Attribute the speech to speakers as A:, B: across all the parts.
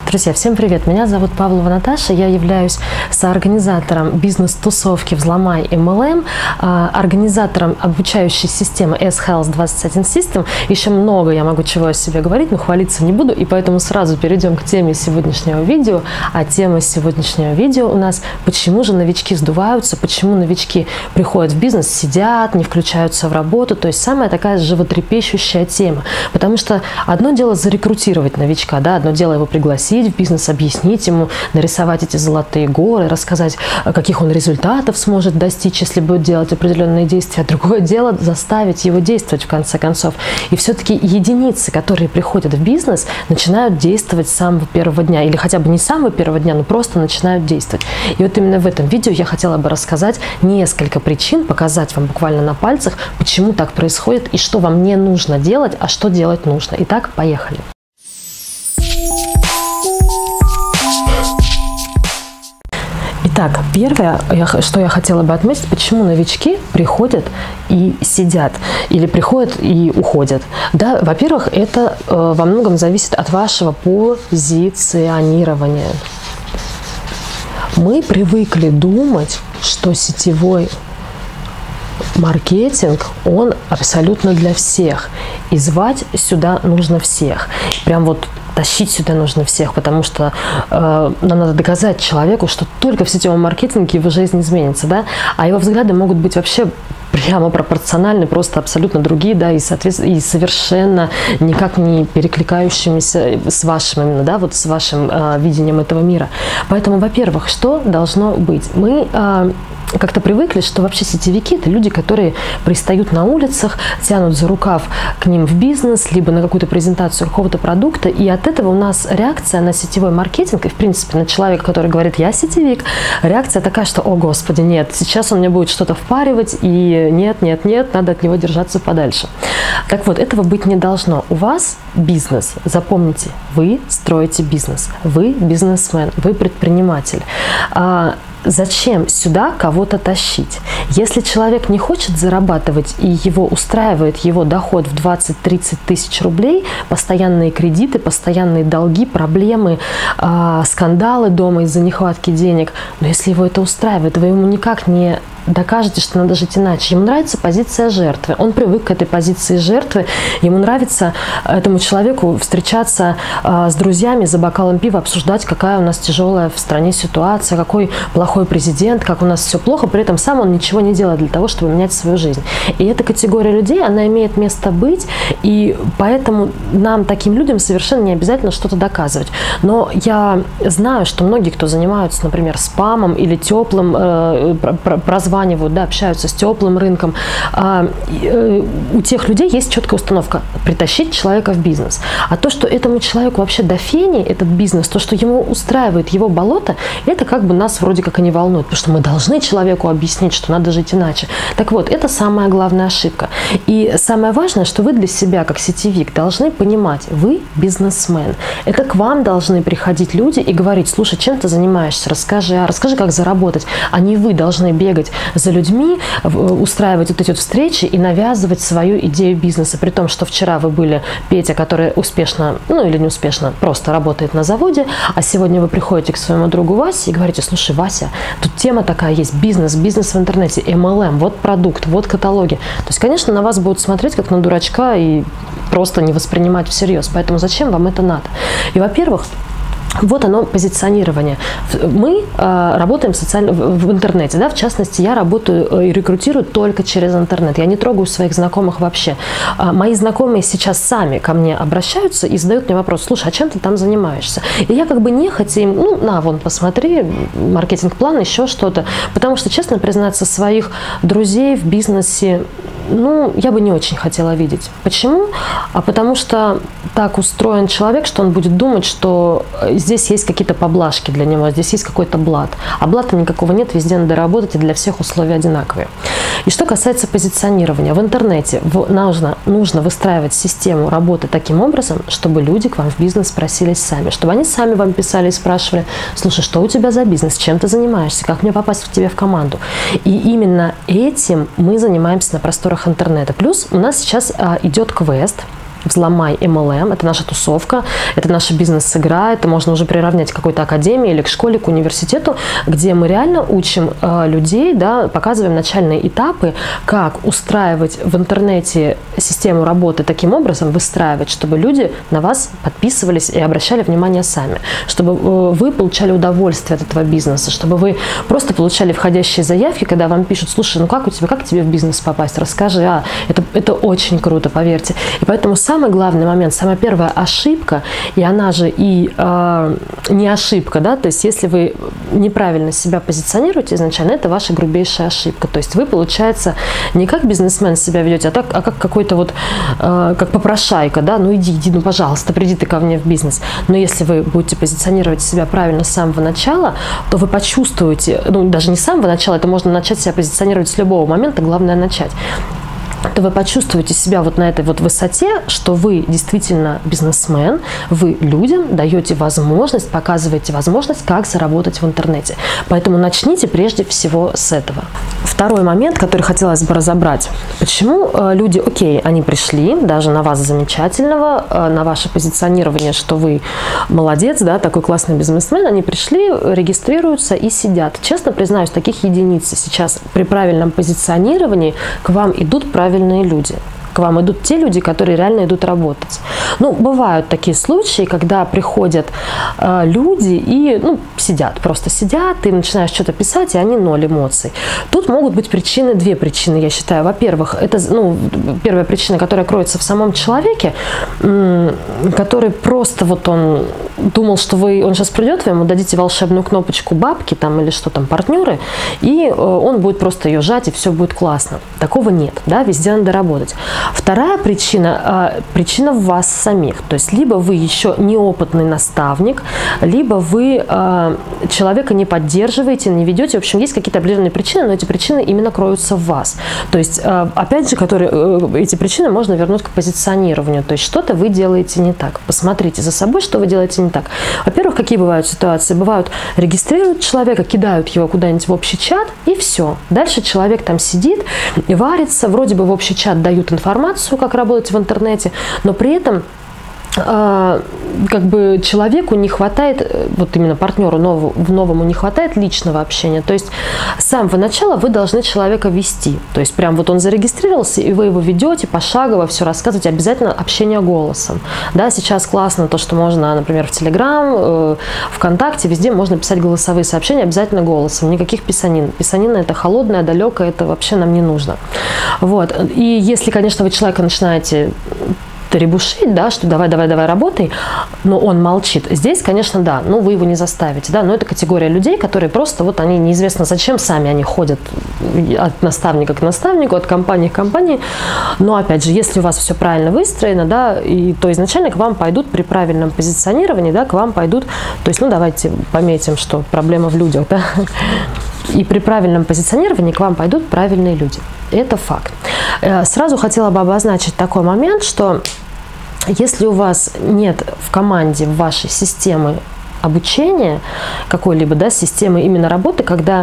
A: Друзья, всем привет! Меня зовут Павлова Наташа, я являюсь соорганизатором бизнес-тусовки «Взломай MLM», организатором обучающей системы S-Health 21 System. Еще много я могу чего о себе говорить, но хвалиться не буду, и поэтому сразу перейдем к теме сегодняшнего видео. А тема сегодняшнего видео у нас «Почему же новички сдуваются?», почему новички приходят в бизнес, сидят, не включаются в работу. То есть самая такая животрепещущая тема. Потому что одно дело зарекрутировать новичка, да, одно дело его пригласить в бизнес, объяснить ему, нарисовать эти золотые горы, рассказать, каких он результатов сможет достичь, если будет делать определенные действия. Другое дело заставить его действовать в конце концов. И все-таки единицы, которые приходят в бизнес, начинают действовать с самого первого дня. Или хотя бы не с самого первого дня, но просто начинают действовать. И вот именно в этом видео я хотела бы рассказать несколько причин, показать вам буквально на пальцах, почему так происходит и что вам не нужно делать, а что делать нужно. Итак, поехали. Итак, первое, что я хотела бы отметить, почему новички приходят и сидят, или приходят и уходят. Да, во-первых, это во многом зависит от вашего позиционирования. Мы привыкли думать, что сетевой маркетинг, он абсолютно для всех. И звать сюда нужно всех. Прям вот тащить сюда нужно всех, потому что нам надо доказать человеку, что только в сетевом маркетинге его жизнь изменится, да, а его взгляды могут быть вообще прямо пропорциональны, просто абсолютно другие, да, и, соответственно, и совершенно никак не перекликающимися с вашим, именно, да, вот с вашим видением этого мира. Поэтому, во-первых, что должно быть? Мы как-то привыкли, что вообще сетевики – это люди, которые пристают на улицах, тянут за рукав к ним в бизнес, либо на какую-то презентацию какого-то продукта, и от этого у нас реакция на сетевой маркетинг, и в принципе на человека, который говорит «я сетевик», реакция такая, что «о господи, нет, сейчас он мне будет что-то впаривать, и нет, нет, нет, надо от него держаться подальше». Так вот, этого быть не должно. У вас бизнес, запомните, вы строите бизнес, вы бизнесмен, вы предприниматель. Зачем сюда кого-то тащить? Если человек не хочет зарабатывать и его устраивает его доход в 20-30 тысяч рублей, постоянные кредиты, постоянные долги, проблемы, скандалы дома из-за нехватки денег, но если его это устраивает, вы ему никак не докажете, что надо жить иначе. Ему нравится позиция жертвы. Он привык к этой позиции жертвы. Ему нравится этому человеку встречаться с друзьями за бокалом пива, обсуждать, какая у нас тяжелая в стране ситуация, какой плохой президент, как у нас все плохо. При этом сам он ничего не делает для того, чтобы менять свою жизнь. И эта категория людей, она имеет место быть. И поэтому нам, таким людям, совершенно не обязательно что-то доказывать. Но я знаю, что многие, кто занимаются, например, спамом или теплым прозванием, да, общаются с теплым рынком, у тех людей есть четкая установка – притащить человека в бизнес. А то, что этому человеку вообще до фени этот бизнес, то, что ему устраивает его болото, это как бы нас вроде как и не волнует, потому что мы должны человеку объяснить, что надо жить иначе. Так вот, это самая главная ошибка. И самое важное, что вы для себя, как сетевик, должны понимать, вы бизнесмен. Это к вам должны приходить люди и говорить: слушай, чем ты занимаешься, расскажи, как заработать. А не вы должны бегать за людьми, устраивать вот эти вот встречи и навязывать свою идею бизнеса. При том, что вчера вы были Петя, который успешно, ну или не успешно, просто работает на заводе, а сегодня вы приходите к своему другу Васе и говорите: слушай, Вася, тут тема такая есть, бизнес в интернете, MLM, вот продукт, вот каталоги. То есть, конечно, на вас будут смотреть как на дурачка и просто не воспринимать всерьез. Поэтому зачем вам это надо? И, во-первых, вот оно, позиционирование. Мы работаем в интернете, да, в частности, я работаю и рекрутирую только через интернет. Я не трогаю своих знакомых вообще. Мои знакомые сейчас сами ко мне обращаются и задают мне вопрос: слушай, а чем ты там занимаешься? И я как бы нехотя им, вон, посмотри, маркетинг-план, еще что-то. Потому что, честно признаться, своих друзей в бизнесе, я бы не очень хотела видеть. Почему? Потому что так устроен человек, что он будет думать, что здесь есть какие-то поблажки для него, здесь есть какой-то блат. А блата никакого нет, везде надо работать, и для всех условия одинаковые. И что касается позиционирования, в интернете нужно выстраивать систему работы таким образом, чтобы люди к вам в бизнес просились сами, чтобы они сами вам писали и спрашивали: слушай, что у тебя за бизнес, чем ты занимаешься, как мне попасть к тебе в команду. И именно этим мы занимаемся на просторах интернета. Плюс у нас сейчас идет квест «Взломай MLM». Это наша тусовка, это наша бизнес-игра, это можно уже приравнять к какой-то академии или к школе, к университету, где мы реально учим людей, да, показываем начальные этапы, как устраивать в интернете систему работы таким образом, выстраивать, чтобы люди на вас подписывались и обращали внимание сами, чтобы вы получали удовольствие от этого бизнеса, чтобы вы просто получали входящие заявки, когда вам пишут: слушай, ну как у тебя, как тебе в бизнес попасть, расскажи, это очень круто, поверьте. И поэтому самый главный момент, самая первая ошибка, и она же и не ошибка, да, то есть если вы неправильно себя позиционируете изначально, это ваша грубейшая ошибка. То есть вы, получается, не как бизнесмен себя ведете, а как какой-то вот, как попрошайка, да, ну иди, ну пожалуйста, приди ты ко мне в бизнес. Но если вы будете позиционировать себя правильно с самого начала, то вы почувствуете, ну даже не с самого начала, это можно начать себя позиционировать с любого момента, главное начать, то вы почувствуете себя вот на этой вот высоте, что вы действительно бизнесмен, вы людям даете возможность, показываете возможность, как заработать в интернете. Поэтому начните прежде всего с этого. Второй момент, который хотелось бы разобрать. Почему люди, окей, они пришли даже на вас замечательного, на ваше позиционирование, что вы молодец, да, такой классный бизнесмен, они пришли, регистрируются и сидят. Честно признаюсь, таких единиц сейчас при правильном позиционировании к вам идут правильные люди. К вам идут те люди, которые реально идут работать. Ну, бывают такие случаи, когда приходят люди и сидят, просто сидят, ты начинаешь что-то писать, и они ноль эмоций. Тут могут быть причины, две причины, я считаю. Во-первых, это первая причина, которая кроется в самом человеке, который просто вот он думал, что он сейчас придет, вы ему дадите волшебную кнопочку бабки там или что там, партнеры, и он будет просто ее жать, и все будет классно. Такого нет, да, везде надо работать. Вторая причина, причина в вас самих. То есть либо вы еще неопытный наставник, либо вы человека не поддерживаете, не ведете. В общем, есть какие-то определенные причины, но эти причины именно кроются в вас. То есть, опять же, эти причины можно вернуть к позиционированию. То есть что-то вы делаете не так. Посмотрите за собой, что вы делаете не так. Во-первых, какие бывают ситуации? Бывают, регистрируют человека, кидают его куда-нибудь в общий чат, и все. Дальше человек там сидит и варится, вроде бы в общий чат дают информацию, как работать в интернете, но при этом как бы человеку не хватает, вот именно партнеру новому не хватает личного общения. То есть с самого начала вы должны человека вести. То есть прям вот он зарегистрировался, и вы его ведете пошагово, все рассказываете, обязательно общение голосом. Да, сейчас классно то, что можно, например, в Telegram, ВКонтакте, везде можно писать голосовые сообщения обязательно голосом, никаких писанин. Писанина это холодное, далекое, это вообще нам не нужно. Вот. И если, конечно, вы человека начинаете требушить, да, что давай работай, но он молчит. Здесь, конечно, да, вы его не заставите, да, но это категория людей, которые просто вот они неизвестно зачем сами они ходят от наставника к наставнику, от компании к компании. Но опять же, если у вас все правильно выстроено, да, то изначально к вам пойдут при правильном позиционировании, да, к вам пойдут, то есть, давайте пометим, что проблема в людях, да. И при правильном позиционировании к вам пойдут правильные люди. Это факт. Сразу хотела бы обозначить такой момент, что если у вас нет в команде, в вашей системы обучения, какой-либо, да, системы именно работы, когда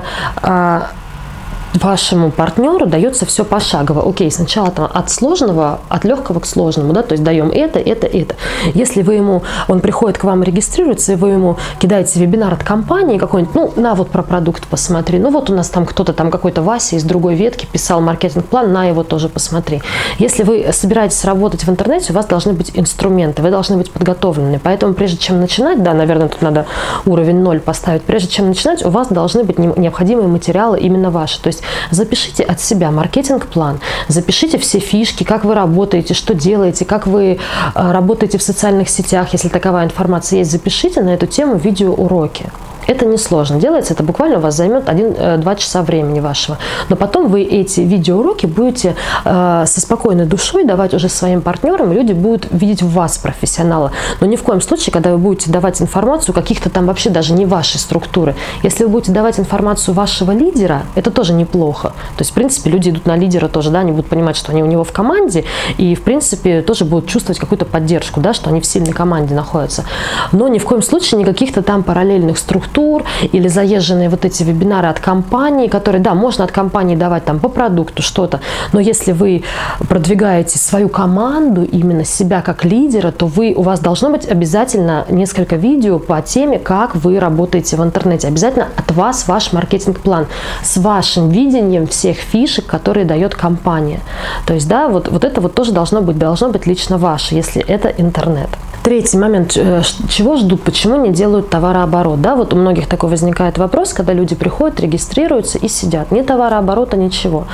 A: вашему партнеру дается все пошагово. Окей, сначала там от сложного, от легкого к сложному, да, то есть даем это. Если он приходит к вам, регистрируется, и вы ему кидаете вебинар от компании какой-нибудь, на вот про продукт посмотри, вот у нас там кто-то там какой-то Вася из другой ветки писал маркетинг-план, на его тоже посмотри. Если вы собираетесь работать в интернете, у вас должны быть инструменты, вы должны быть подготовлены. Поэтому прежде чем начинать, да, наверное, тут надо уровень 0 поставить, прежде чем начинать, у вас должны быть необходимые материалы именно ваши. То есть запишите от себя маркетинг-план, запишите все фишки, как вы работаете, что делаете, как вы работаете в социальных сетях, если таковая информация есть, запишите на эту тему видеоуроки. Это несложно. Делается это буквально у вас займет 1-2 часа времени вашего. Но потом вы эти видеоуроки будете со спокойной душой давать уже своим партнерам, и люди будут видеть в вас профессионала. Но ни в коем случае, когда вы будете давать информацию каких-то там вообще даже не вашей структуры. Если вы будете давать информацию вашего лидера, это тоже неплохо. То есть, в принципе, люди идут на лидера тоже, да, они будут понимать, что они у него в команде, и, в принципе, тоже будут чувствовать какую-то поддержку, да, что они в сильной команде находятся. Но ни в коем случае никаких-то там параллельных структур, тур или заезженные вот эти вебинары от компании, которые, да, можно от компании давать там по продукту что-то, но если вы продвигаете свою команду, именно себя как лидера, то у вас должно быть обязательно несколько видео по теме, как вы работаете в интернете. Обязательно от вас ваш маркетинг-план с вашим видением всех фишек, которые дает компания. То есть, да, вот это вот тоже должно быть лично ваше, если это интернет. Третий момент, чего ждут, почему не делают товарооборот. Да, вот у многих такой возникает вопрос, когда люди приходят, регистрируются и сидят. Ни товарооборота, ничего.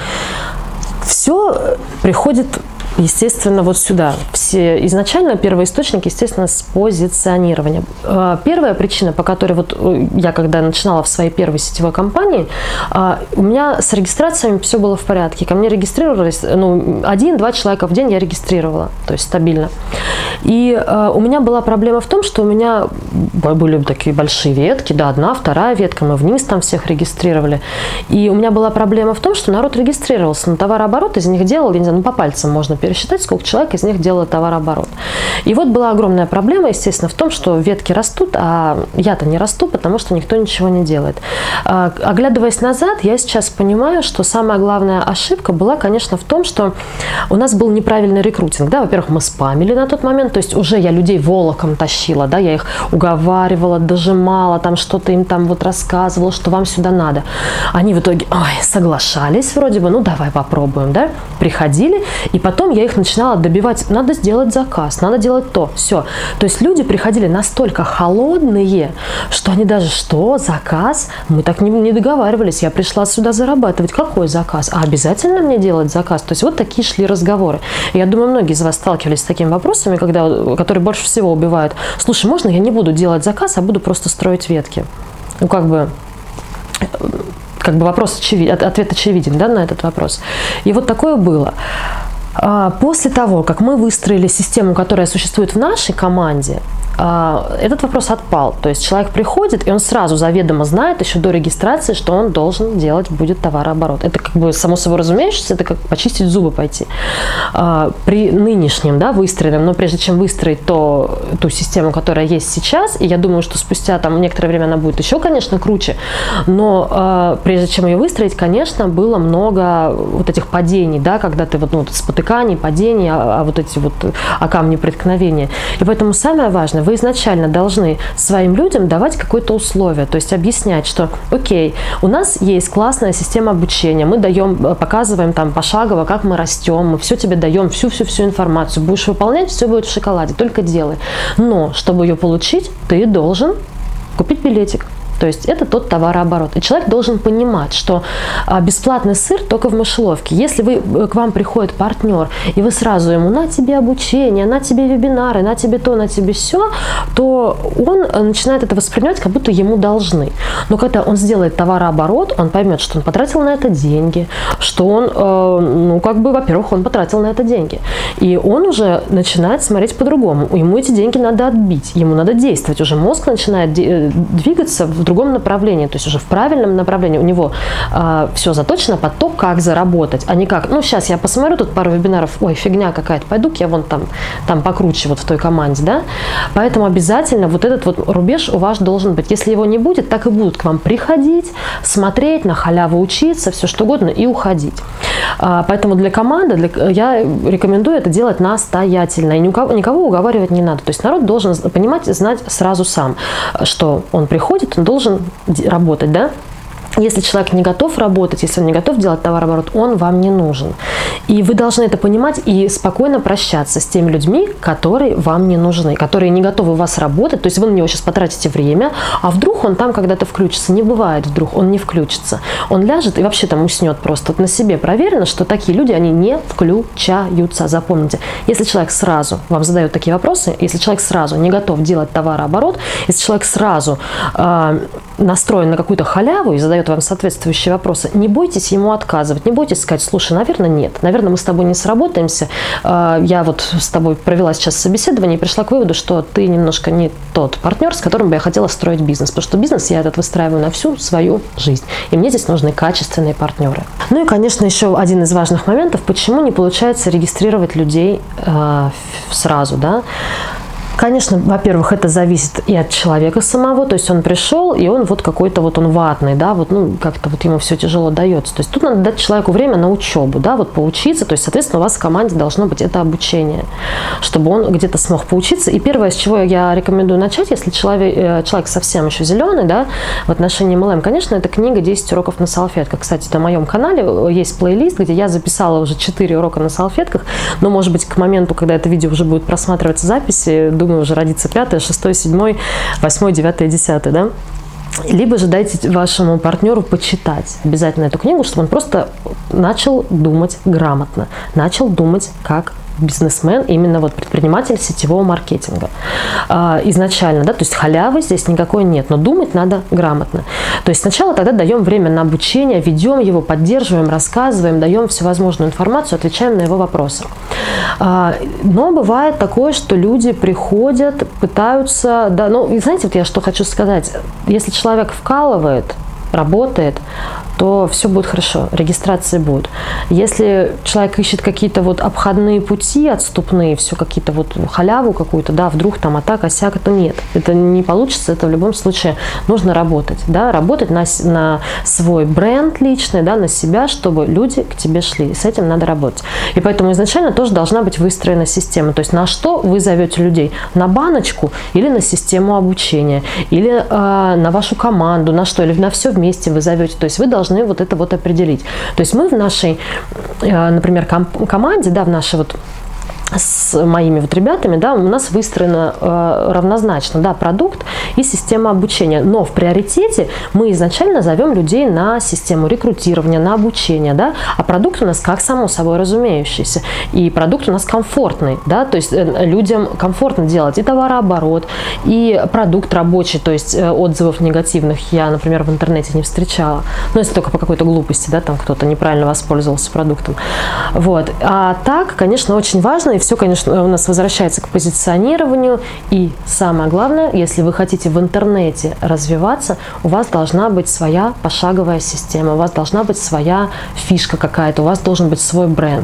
A: Все приходит, естественно, вот сюда. Все изначально первоисточник, естественно, с позиционирования. Первая причина, по которой вот я, когда начинала в своей первой сетевой компании, у меня с регистрациями все было в порядке. Ко мне регистрировались, 1-2 человека в день я регистрировала, то есть стабильно. И у меня была проблема в том, что у меня были такие большие ветки, да, 1, 2 ветка, мы вниз там всех регистрировали. И у меня была проблема в том, что народ регистрировался на товарооборот, из них делал, я не знаю, по пальцам можно пересчитать, сколько человек из них делало товарооборот. И вот была огромная проблема, естественно, в том, что ветки растут, а я-то не расту, потому что никто ничего не делает. Оглядываясь назад, я сейчас понимаю, что самая главная ошибка была, конечно, в том, что у нас был неправильный рекрутинг. Да, во-первых, мы спамили на тот момент, то есть уже я людей волоком тащила, да, я их уговаривала, дожимала, там что-то им там вот рассказывала, что вам сюда надо. Они в итоге, соглашались вроде бы, давай попробуем, да, приходили, и потом я их начинала добивать, надо сделать заказ, надо делать то, все. То есть люди приходили настолько холодные, что они даже, что, заказ? Мы так не договаривались, я пришла сюда зарабатывать. Какой заказ? А обязательно мне делать заказ? То есть вот такие шли разговоры. Я думаю, многие из вас сталкивались с такими вопросами, которые больше всего убивают. Слушай, можно я не буду делать заказ, а буду просто строить ветки? Как бы вопрос очевиден, ответ очевиден, да, на этот вопрос. И вот такое было. После того, как мы выстроили систему, которая существует в нашей команде, этот вопрос отпал. То есть человек приходит, и он сразу заведомо знает еще до регистрации, что он должен делать будет товарооборот. Это как бы само собой разумеющееся, это как почистить зубы пойти. При нынешнем, да, выстроенном, но прежде чем выстроить ту систему, которая есть сейчас, и я думаю, что спустя там некоторое время она будет еще, конечно, круче, но прежде чем ее выстроить, конечно, было много вот этих падений, да, когда ты спотыканий, падений, вот эти вот камни преткновения. И поэтому самое важное, вы изначально должны своим людям давать какое-то условие, то есть объяснять, что окей, у нас есть классная система обучения, мы показываем там пошагово, как мы растем, мы все тебе даем, всю информацию, будешь выполнять, все будет в шоколаде, только делай. Но, чтобы ее получить, ты должен купить билетик. То есть это тот товарооборот. И человек должен понимать, что бесплатный сыр только в мышеловке. Если к вам приходит партнер, и вы сразу ему на тебе обучение, на тебе вебинары, на тебе то, на тебе все, то он начинает это воспринимать, как будто ему должны. Но когда он сделает товарооборот, он поймет, что он потратил на это деньги, что он, во-первых, он потратил на это деньги. И он уже начинает смотреть по-другому. Ему эти деньги надо отбить, ему надо действовать. Уже мозг начинает двигаться в другом направлении, то есть уже в правильном направлении. У него все заточено под то, как заработать, а не как, сейчас я посмотрю тут пару вебинаров, фигня какая-то, пойду-ка я вон там покруче вот в той команде, да. Поэтому обязательно вот этот вот рубеж у вас должен быть. Если его не будет, так и будут к вам приходить, смотреть, на халяву учиться, все что угодно и уходить. Поэтому для команды я рекомендую это делать настоятельно. И никого уговаривать не надо. То есть народ должен понимать и знать сразу сам, что он приходит, он должен работать, да? Если человек не готов работать, если он не готов делать товарооборот, он вам не нужен. И вы должны это понимать и спокойно прощаться с теми людьми, которые вам не нужны, которые не готовы у вас работать. То есть вы на него сейчас потратите время, а вдруг он там когда-то включится. Не бывает вдруг, он не включится. Он ляжет и вообще там уснет просто. Вот на себе проверено, что такие люди, они не включаются. Запомните, если человек сразу вам задает такие вопросы, если человек сразу не готов делать товарооборот, если человек сразу настроен на какую-то халяву и задает вам соответствующие вопросы, не бойтесь ему отказывать, не бойтесь сказать: слушай, наверное, нет, наверное, мы с тобой не сработаемся, я вот с тобой провела сейчас собеседование и пришла к выводу, что ты немножко не тот партнер, с которым бы я хотела строить бизнес, потому что бизнес я этот выстраиваю на всю свою жизнь, и мне здесь нужны качественные партнеры. Ну и, конечно, еще один из важных моментов, почему не получается регистрировать людей сразу, да. Конечно, во-первых, это зависит и от человека самого, то есть он пришел, и он вот какой-то вот он ватный, да, вот, ну, как-то вот ему все тяжело дается. То есть тут надо дать человеку время на учебу, да, вот поучиться, то есть, соответственно, у вас в команде должно быть это обучение, чтобы он где-то смог поучиться. И первое, с чего я рекомендую начать, если человек совсем еще зеленый, да, в отношении MLM, конечно, это книга «10 уроков на салфетках». Кстати, на моем канале есть плейлист, где я записала уже 4 урока на салфетках, но, может быть, к моменту, когда это видео уже будет просматриваться записи, думаю, уже родится 5, 6, 7, 8, 9, 10, да? Либо же дайте вашему партнеру почитать обязательно эту книгу, чтобы он просто начал думать грамотно, начал думать как бизнесмен, именно вот предприниматель сетевого маркетинга. Изначально, да, то есть халявы здесь никакой нет, но думать надо грамотно. То есть сначала тогда даем время на обучение, ведем его, поддерживаем, рассказываем, даем всевозможную информацию, отвечаем на его вопросы. Но бывает такое, что люди приходят, пытаются, да, ну, и знаете, вот я что хочу сказать, если человек вкалывает, работает, то все будет хорошо, регистрации будет. Если человек ищет какие-то вот обходные пути, отступные, все какие-то вот халяву какую-то, да, вдруг там атака, осяк, это нет. Это не получится, это в любом случае нужно работать, да, работать на свой бренд личный, да, на себя, чтобы люди к тебе шли. С этим надо работать. И поэтому изначально тоже должна быть выстроена система. То есть на что вы зовете людей? На баночку или на систему обучения? Или на вашу команду? На что? Или на все вместе вы зовете? То есть вы должны вот это вот определить. То есть мы в нашей, например, команде, да, в нашей вот с моими вот ребятами, да, у нас выстроено равнозначно, да, продукт и система обучения. Но в приоритете мы изначально зовем людей на систему рекрутирования, на обучение, да, а продукт у нас как само собой разумеющийся. И продукт у нас комфортный, да, то есть людям комфортно делать и товарооборот, и продукт рабочий, то есть отзывов негативных я, например, в интернете не встречала. Ну, если только по какой-то глупости, да, там кто-то неправильно воспользовался продуктом. Вот. А так, конечно, очень важно, и все, конечно, у нас возвращается к позиционированию. И самое главное, если вы хотите в интернете развиваться, у вас должна быть своя пошаговая система, у вас должна быть своя фишка какая-то, у вас должен быть свой бренд.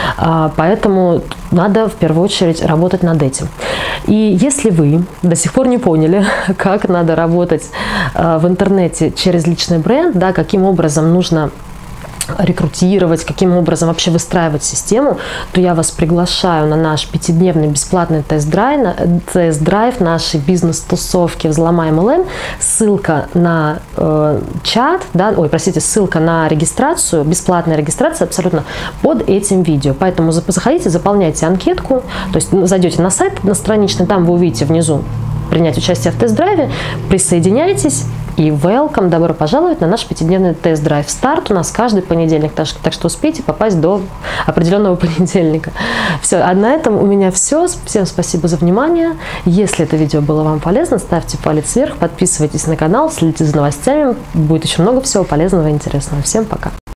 A: Поэтому надо в первую очередь работать над этим. И если вы до сих пор не поняли, как надо работать в интернете через личный бренд, да, каким образом нужно рекрутировать, каким образом вообще выстраивать систему, то я вас приглашаю на наш 5-дневный бесплатный тест-драйв нашей бизнес-тусовки «Взломай MLM». Ссылка на чат, да, ссылка на регистрацию, бесплатная регистрация абсолютно под этим видео. Поэтому заходите, заполняйте анкетку, то есть зайдете на сайт, на страничный, там вы увидите внизу принять участие в тест-драйве, присоединяйтесь. И welcome, добро пожаловать на наш 5-дневный тест-драйв. Старт у нас каждый понедельник, так что успейте попасть до определенного понедельника. Все, а на этом у меня все. Всем спасибо за внимание. Если это видео было вам полезно, ставьте палец вверх, подписывайтесь на канал, следите за новостями. Будет еще много всего полезного и интересного. Всем пока!